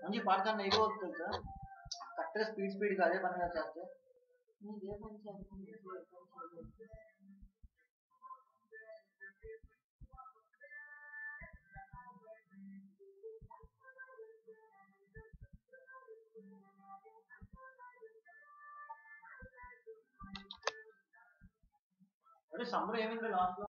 మంచి పాడతాను ఏదో తెలుసా కరెక్ట్గా స్పీడ్గా అదే పనిగా చేస్తే ఇదే పని చేస్తాను అరే సమ్మర్ ఏమైంది లాస్ట్